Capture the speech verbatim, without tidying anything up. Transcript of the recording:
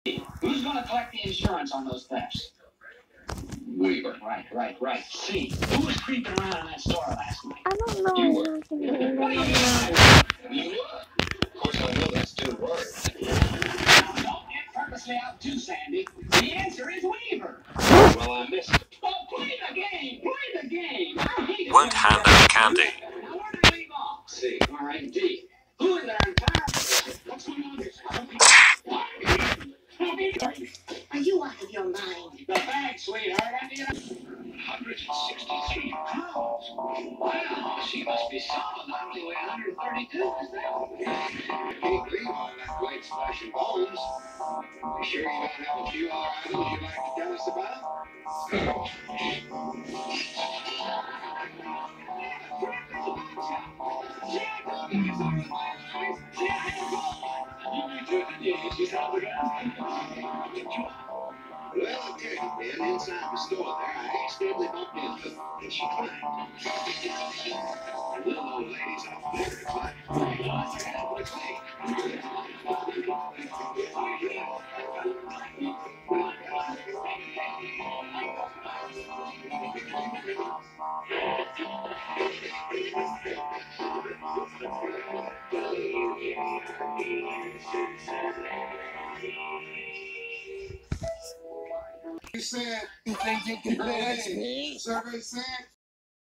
Who's going to collect the insurance on those thefts? Weaver. Right, right, right. C. Who was creeping around in that store last night? I don't know. You I'm were. not gonna What do you know. mean? You were. Of course, I know that's two words. Now, don't get purposely out too, Sandy. The answer is Weaver. Well, I missed it. Oh, play the game. Play the game. I hate it Won't when I hand get out out. candy. Now, where did I leave off? C. All right, D. Who in their entire... What's going on here? What? Are you out of your mind? The bag, sweetheart. I need a... one hundred sixty-three pounds. Wow, she must be solid. I only weigh one hundred thirty-two. Is that? I can't believe all that weight splashing bones. You sure you don't have a few other items you'd like to tell us about? Well, I'll tell you, Ben, inside the store there, I accidentally bumped into her, and she climbed. The little old lady's off there to climb. What's your help with me? You said you think you can dance? Survey said